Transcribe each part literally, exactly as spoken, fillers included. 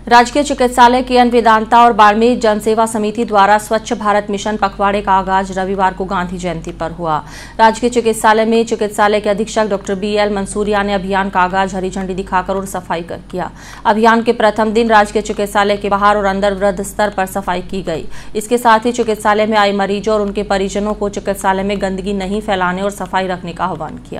राजकीय चिकित्सालय के एन वेदांता और बाड़मेर जनसेवा समिति द्वारा स्वच्छ भारत मिशन पखवाड़े का आगाज रविवार को गांधी जयंती पर हुआ। राजकीय चिकित्सालय में चिकित्सालय के अधीक्षक डॉक्टर बी एल मंसूरिया ने अभियान का आगाज हरी झंडी दिखाकर और सफाई कर किया। अभियान के प्रथम दिन राजकीय चिकित्सालय के बाहर और अंदर वृहद स्तर पर सफाई की गई। इसके साथ ही चिकित्सालय में आए मरीजों और उनके परिजनों को चिकित्सालय में गंदगी नहीं फैलाने और सफाई रखने का आह्वान किया।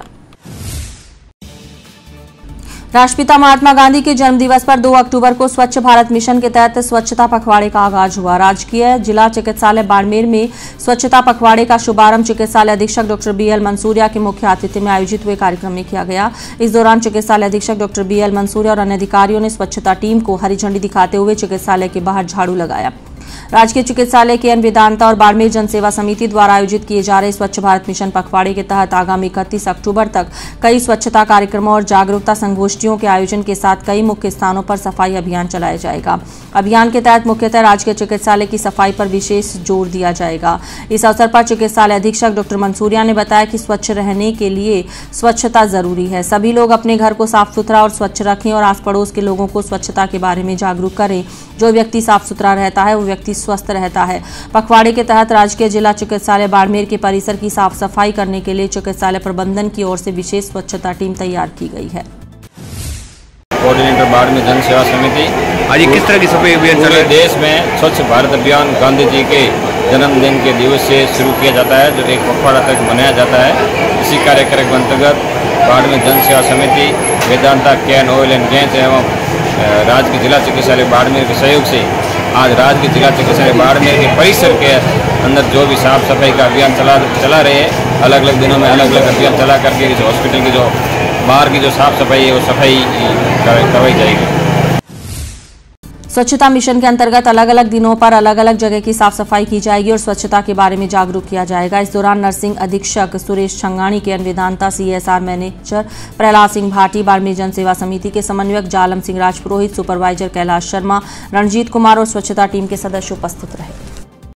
राष्ट्रपिता महात्मा गांधी के जन्मदिवस पर दो अक्टूबर को स्वच्छ भारत मिशन के तहत स्वच्छता पखवाड़े का आगाज हुआ। राजकीय जिला चिकित्सालय बाड़मेर में स्वच्छता पखवाड़े का शुभारंभ चिकित्सालय अधीक्षक डॉक्टर बी एल मंसूरिया के मुख्य आतिथ्य में आयोजित हुए कार्यक्रम में किया गया। इस दौरान चिकित्सालय अधीक्षक डॉक्टर बी एल मंसूरिया और अन्य अधिकारियों ने स्वच्छता टीम को हरी झंडी दिखाते हुए चिकित्सालय के बाहर झाड़ू लगाया। राजकीय चिकित्सालय के एन वेदांता और बाड़मेर जनसेवा समिति द्वारा आयोजित किए जा रहे स्वच्छ भारत मिशन पखवाड़े के तहत आगामी इकतीस अक्टूबर तक कई स्वच्छता कार्यक्रमों और जागरूकता संगोष्ठियों के आयोजन के साथ कई मुख्य स्थानों पर सफाई अभियान चलाया जाएगा। अभियान के तहत मुख्यतः राजकीय चिकित्सालय की सफाई पर विशेष जोर दिया जाएगा। इस अवसर पर चिकित्सालय अधीक्षक डॉक्टर मंसूरिया ने बताया कि स्वच्छ रहने के लिए स्वच्छता जरूरी है। सभी लोग अपने घर को साफ सुथरा और स्वच्छ रखें और आस पड़ोस के लोगों को स्वच्छता के बारे में जागरूक करें। जो व्यक्ति साफ सुथरा रहता है वो व्यक्ति स्वस्थ रहता है। पखवाड़े के तहत राजकीय जिला चिकित्सालय बाड़मेर के परिसर की साफ सफाई करने के लिए चिकित्सालय प्रबंधन की ओर से विशेष स्वच्छता टीम तैयार की गई है। कोऑर्डिनेटर बाड़मेर जन सेवा समिति आज किस तरह की सफाई अभियान चल रहा है? देश में स्वच्छ भारत अभियान गांधी जी के जन्मदिन के दिवस से शुरू किया जाता है, जो एक पखवाड़ा तक मनाया जाता है। इसी कार्यक्रम के अंतर्गत बाड़मेर जन सेवा Samiti, Vedanta Cairn oil and gas एवं राजकीय जिला चिकित्सालय बाड़मेर के सहयोग से आज राजकीय जिला चिकित्सालय बाड़मेर के परिसर के अंदर जो भी साफ सफाई का अभियान चला चला रहे हैं, अलग अलग दिनों में अलग अलग अभियान चला करके इस हॉस्पिटल की जो बाहर की जो साफ सफाई है वो सफाई करवाई जाएगी। स्वच्छता मिशन के अंतर्गत अलग अलग दिनों पर अलग अलग जगह की साफ सफाई की जाएगी और स्वच्छता के बारे में जागरूक किया जाएगा। इस दौरान नर्सिंग अधीक्षक सुरेश छंगानी के एन वेदांता, सीएसआर मैनेजर प्रहलाद सिंह भाटी, बाड़मेर जन सेवा समिति के समन्वयक जालम सिंह राजपुरोहित, सुपरवाइजर कैलाश शर्मा, रणजीत कुमार और स्वच्छता टीम के सदस्य उपस्थित रहे।